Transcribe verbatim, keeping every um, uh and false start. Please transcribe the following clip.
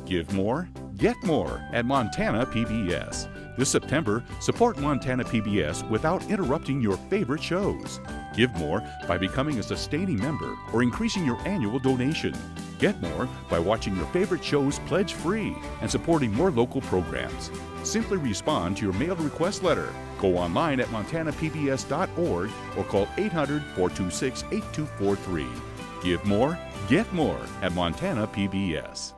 Give more, get more at Montana P B S. This September, support Montana P B S without interrupting your favorite shows. Give more by becoming a sustaining member or increasing your annual donation. Get more by watching your favorite shows pledge-free and supporting more local programs. Simply respond to your mailed request letter. Go online at montana p b s dot org or call eight hundred, four two six, eight two four three. Give more, get more at Montana P B S.